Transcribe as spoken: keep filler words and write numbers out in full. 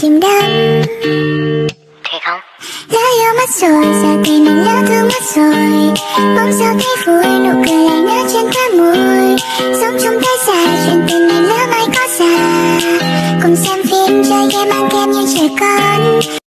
chìm đắm. Thiệt không? Đã yêu mất rồi, giờ thì mình đã thương mất rồi. Mong sao thấy vui nụ cười